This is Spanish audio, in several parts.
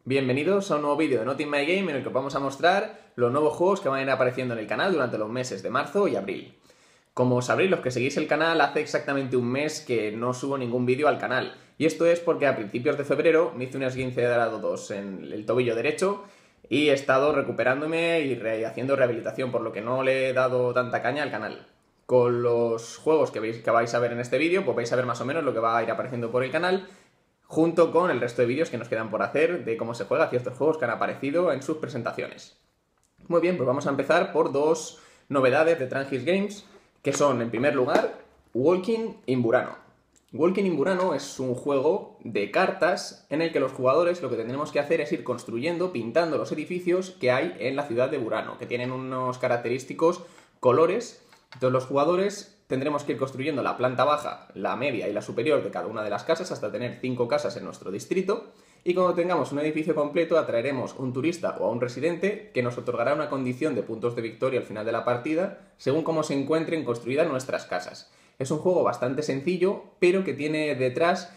Bienvenidos a un nuevo vídeo de Not In My Game en el que os vamos a mostrar los nuevos juegos que van a ir apareciendo en el canal durante los meses de marzo y abril. Como sabréis, los que seguís el canal, hace exactamente un mes que no subo ningún vídeo al canal. Y esto es porque a principios de febrero me hice un esguince de grado 2 en el tobillo derecho y he estado recuperándome y haciendo rehabilitación, por lo que no le he dado tanta caña al canal. Con los juegos que vais a ver en este vídeo, pues vais a ver más o menos lo que va a ir apareciendo por el canal, junto con el resto de vídeos que nos quedan por hacer de cómo se juega ciertos juegos que han aparecido en sus presentaciones. Muy bien, pues vamos a empezar por dos novedades de Trangis Games, que son, en primer lugar, Walking in Burano. Walking in Burano es un juego de cartas en el que los jugadores lo que tendremos que hacer es ir construyendo, pintando los edificios que hay en la ciudad de Burano, que tienen unos característicos colores. Entonces los jugadores tendremos que ir construyendo la planta baja, la media y la superior de cada una de las casas hasta tener 5 casas en nuestro distrito, y cuando tengamos un edificio completo atraeremos un turista o a un residente que nos otorgará una condición de puntos de victoria al final de la partida según cómo se encuentren construidas nuestras casas. Es un juego bastante sencillo, pero que tiene detrás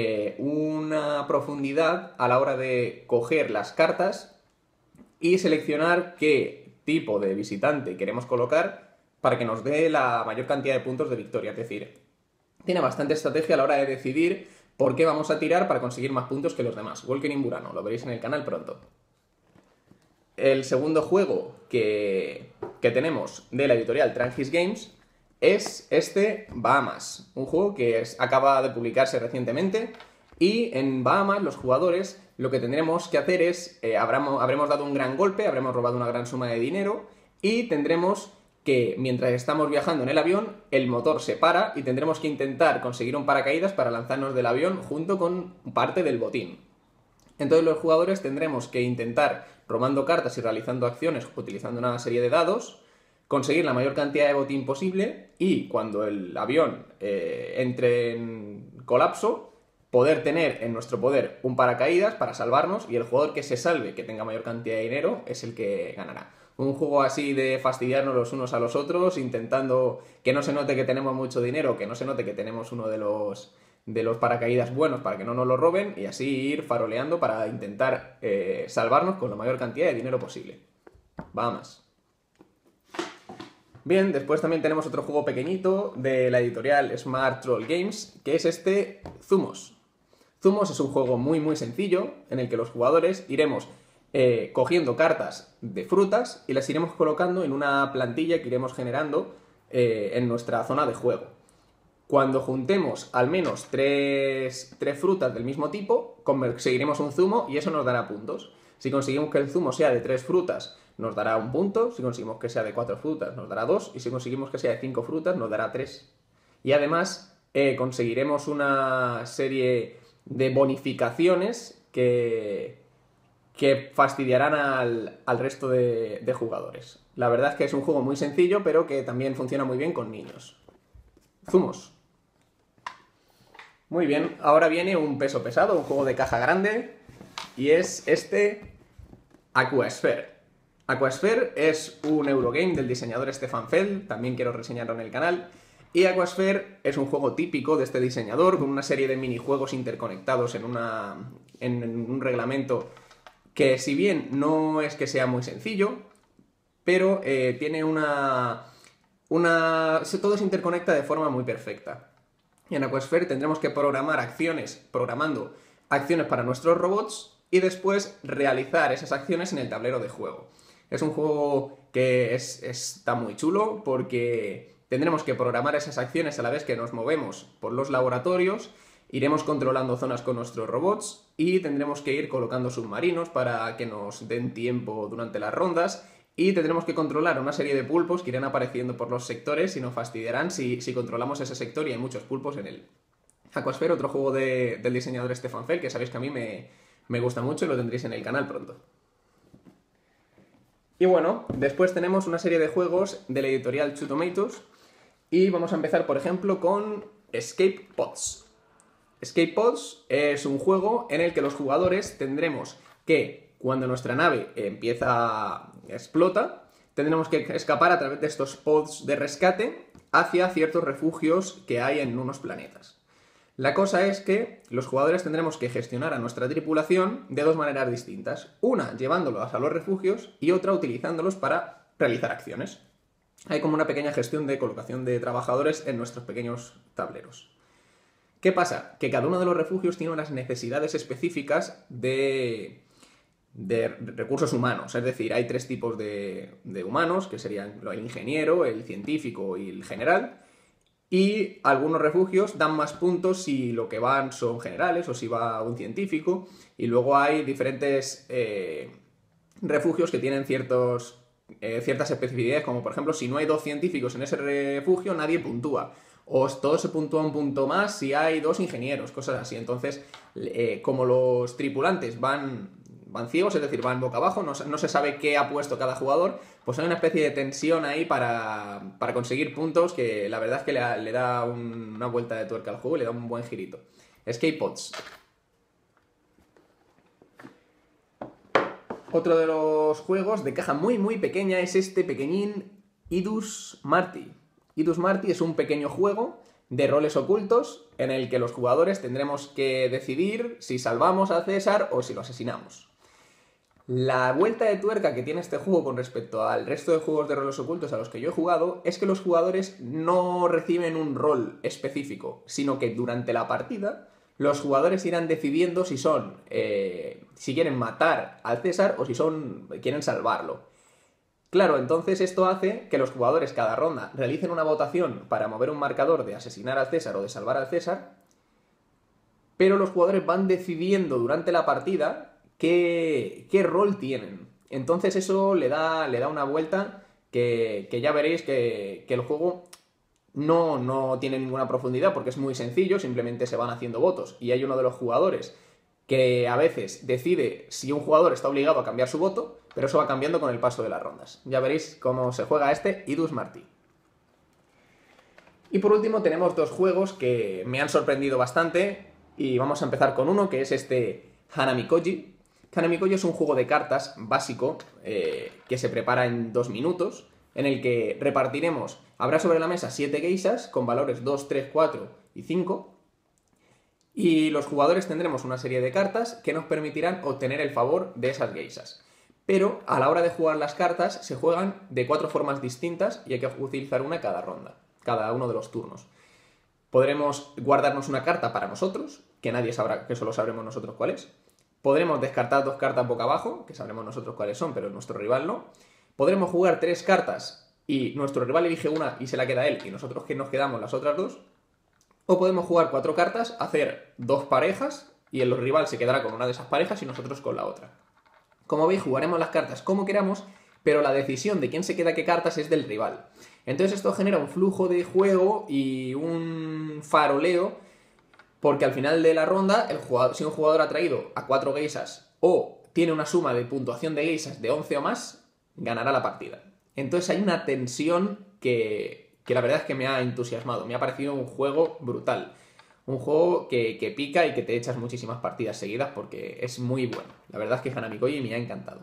una profundidad a la hora de coger las cartas y seleccionar qué tipo de visitante queremos colocar para que nos dé la mayor cantidad de puntos de victoria. Es decir, tiene bastante estrategia a la hora de decidir por qué vamos a tirar para conseguir más puntos que los demás. Walking in Burano, lo veréis en el canal pronto. El segundo juego que tenemos de la editorial Trangis Games es este Bahamas, un juego que acaba de publicarse recientemente, y en Bahamas los jugadores lo que tendremos que hacer es, habremos dado un gran golpe, habremos robado una gran suma de dinero y tendremos que mientras estamos viajando en el avión, el motor se para y tendremos que intentar conseguir un paracaídas para lanzarnos del avión junto con parte del botín. Entonces los jugadores tendremos que intentar, robando cartas y realizando acciones utilizando una serie de dados, conseguir la mayor cantidad de botín posible y cuando el avión entre en colapso, poder tener en nuestro poder un paracaídas para salvarnos, y el jugador que se salve, que tenga mayor cantidad de dinero, es el que ganará. Un juego así de fastidiarnos los unos a los otros, intentando que no se note que tenemos mucho dinero, que no se note que tenemos uno de los paracaídas buenos para que no nos lo roben, y así ir faroleando para intentar salvarnos con la mayor cantidad de dinero posible. Vamos. Bien, después también tenemos otro juego pequeñito de la editorial Smart Troll Games, que es este Zumos. Zumos es un juego muy sencillo en el que los jugadores iremos cogiendo cartas de frutas y las iremos colocando en una plantilla que iremos generando en nuestra zona de juego. Cuando juntemos al menos tres frutas del mismo tipo, conseguiremos un zumo y eso nos dará puntos. Si conseguimos que el zumo sea de 3 frutas, nos dará 1 punto. Si conseguimos que sea de 4 frutas, nos dará 2. Y si conseguimos que sea de 5 frutas, nos dará 3. Y además conseguiremos una serie de bonificaciones que fastidiarán al resto de jugadores. La verdad es que es un juego muy sencillo, pero que también funciona muy bien con niños. Zumos. Muy bien, ahora viene un peso pesado, un juego de caja grande, y es este Aquasphere. Aquasphere es un Eurogame del diseñador Stefan Feld, también quiero reseñarlo en el canal. Y Aquasphere es un juego típico de este diseñador, con una serie de minijuegos interconectados en un reglamento que, si bien no es que sea muy sencillo, pero tiene todo se interconecta de forma muy perfecta. Y en Aquasphere tendremos que programando acciones para nuestros robots y después realizar esas acciones en el tablero de juego. Es un juego que está muy chulo porque tendremos que programar esas acciones a la vez que nos movemos por los laboratorios. Iremos controlando zonas con nuestros robots y tendremos que ir colocando submarinos para que nos den tiempo durante las rondas, y tendremos que controlar una serie de pulpos que irán apareciendo por los sectores y nos fastidiarán si controlamos ese sector y hay muchos pulpos en él. Aquasphere, otro juego del diseñador Stefan Feld, que sabéis que a mí me gusta mucho y lo tendréis en el canal pronto. Y bueno, después tenemos una serie de juegos de la editorial Two Tomatoes y vamos a empezar, por ejemplo, con Escape Pods. Escape Pods es un juego en el que los jugadores tendremos que, cuando nuestra nave explota, tendremos que escapar a través de estos pods de rescate hacia ciertos refugios que hay en unos planetas. La cosa es que los jugadores tendremos que gestionar a nuestra tripulación de dos maneras distintas. Una, llevándolos a los refugios y otra, utilizándolos para realizar acciones. Hay como una pequeña gestión de colocación de trabajadores en nuestros pequeños tableros. ¿Qué pasa? Que cada uno de los refugios tiene unas necesidades específicas de recursos humanos. Es decir, hay tres tipos de humanos, que serían el ingeniero, el científico y el general. Y algunos refugios dan más puntos si lo que van son generales o si va un científico. Y luego hay diferentes refugios que tienen ciertas especificidades, como por ejemplo, si no hay 2 científicos en ese refugio, nadie puntúa. O todo se puntúa un punto más si hay 2 ingenieros, cosas así. Entonces, como los tripulantes van ciegos, es decir, van boca abajo, no se sabe qué ha puesto cada jugador, pues hay una especie de tensión ahí para conseguir puntos que la verdad es que le da una vuelta de tuerca al juego y le da un buen girito. Escape Pods. Otro de los juegos de caja muy muy pequeña es este pequeñín Idus Marty. Idus Marty es un pequeño juego de roles ocultos en el que los jugadores tendremos que decidir si salvamos a César o si lo asesinamos. La vuelta de tuerca que tiene este juego con respecto al resto de juegos de roles ocultos a los que yo he jugado es que los jugadores no reciben un rol específico, sino que durante la partida los jugadores irán decidiendo si quieren matar al César o si quieren salvarlo. Claro, entonces esto hace que los jugadores cada ronda realicen una votación para mover un marcador de asesinar al César o de salvar al César, pero los jugadores van decidiendo durante la partida qué rol tienen. Entonces eso le da una vuelta que ya veréis que el juego no tiene ninguna profundidad porque es muy sencillo, simplemente se van haciendo votos y hay uno de los jugadores que a veces decide si un jugador está obligado a cambiar su voto, pero eso va cambiando con el paso de las rondas. Ya veréis cómo se juega este Idus Marty. Y por último tenemos 2 juegos que me han sorprendido bastante y vamos a empezar con uno que es este Hanami-Koji. Hanami-Koji es un juego de cartas básico que se prepara en 2 minutos, en el que habrá sobre la mesa 7 geishas con valores 2, 3, 4 y 5, y los jugadores tendremos una serie de cartas que nos permitirán obtener el favor de esas geishas. Pero a la hora de jugar las cartas se juegan de 4 formas distintas y hay que utilizar una cada ronda, cada uno de los turnos. Podremos guardarnos una carta para nosotros, que nadie sabrá, que solo sabremos nosotros cuál es. Podremos descartar 2 cartas boca abajo, que sabremos nosotros cuáles son, pero nuestro rival no. Podremos jugar 3 cartas y nuestro rival elige una y se la queda él y nosotros que nos quedamos las otras 2. O podemos jugar 4 cartas, hacer 2 parejas y el rival se quedará con una de esas parejas y nosotros con la otra. Como veis, jugaremos las cartas como queramos, pero la decisión de quién se queda qué cartas es del rival. Entonces esto genera un flujo de juego y un faroleo, porque al final de la ronda, si un jugador ha traído a 4 geishas o tiene una suma de puntuación de geishas de 11 o más, ganará la partida. Entonces hay una tensión que la verdad es que me ha entusiasmado. Me ha parecido un juego brutal. Un juego que pica y que te echas muchísimas partidas seguidas porque es muy bueno. La verdad es que Hanami-Koji me ha encantado.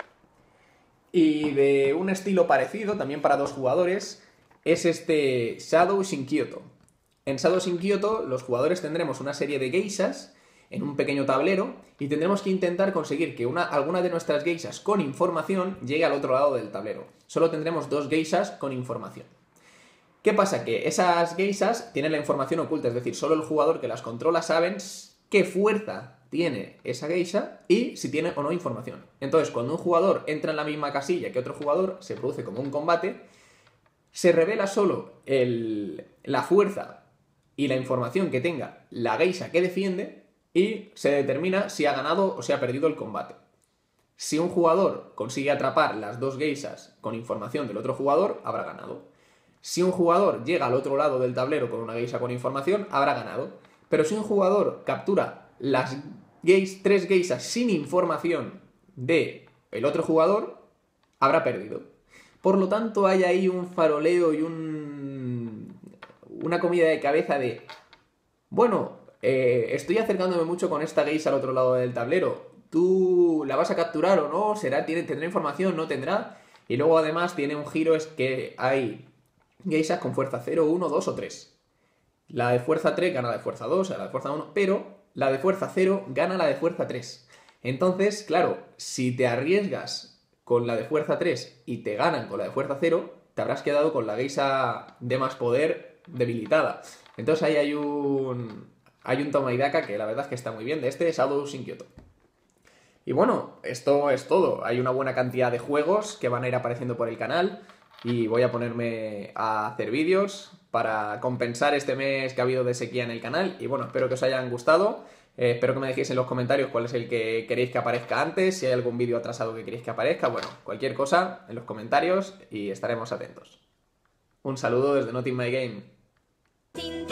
Y de un estilo parecido, también para 2 jugadores, es este Shadows in Kyoto. En Shadows in Kyoto los jugadores tendremos una serie de geishas en un pequeño tablero y tendremos que intentar conseguir que alguna de nuestras geishas con información llegue al otro lado del tablero. Solo tendremos 2 geishas con información. ¿Qué pasa? Que esas geishas tienen la información oculta, es decir, solo el jugador que las controla sabe qué fuerza tiene esa geisha y si tiene o no información. Entonces, cuando un jugador entra en la misma casilla que otro jugador, se produce como un combate, se revela solo la fuerza y la información que tenga la geisha que defiende y se determina si ha ganado o si ha perdido el combate. Si un jugador consigue atrapar las 2 geishas con información del otro jugador, habrá ganado. Si un jugador llega al otro lado del tablero con una geisha con información, habrá ganado. Pero si un jugador captura las 3 geishas sin información del otro jugador, habrá perdido. Por lo tanto, hay ahí un faroleo y una comida de cabeza de... Bueno, estoy acercándome mucho con esta geisha al otro lado del tablero. ¿Tú la vas a capturar o no? ¿Tendrá información? ¿No tendrá? Y luego además tiene un giro, es que hay geishas con fuerza 0, 1, 2 o 3. La de fuerza 3 gana la de fuerza 2, o sea, la de fuerza 1, pero la de fuerza 0 gana la de fuerza 3. Entonces, claro, si te arriesgas con la de fuerza 3 y te ganan con la de fuerza 0, te habrás quedado con la geisha de más poder debilitada. Entonces ahí hay un toma y daca que la verdad es que está muy bien, de este Shadows in Kyoto. Y bueno, esto es todo. Hay una buena cantidad de juegos que van a ir apareciendo por el canal y voy a ponerme a hacer vídeos para compensar este mes que ha habido de sequía en el canal. Y bueno, espero que os hayan gustado. Espero que me dejéis en los comentarios cuál es el que queréis que aparezca antes, si hay algún vídeo atrasado que queréis que aparezca. Bueno, cualquier cosa en los comentarios y estaremos atentos. Un saludo desde Not In My Game.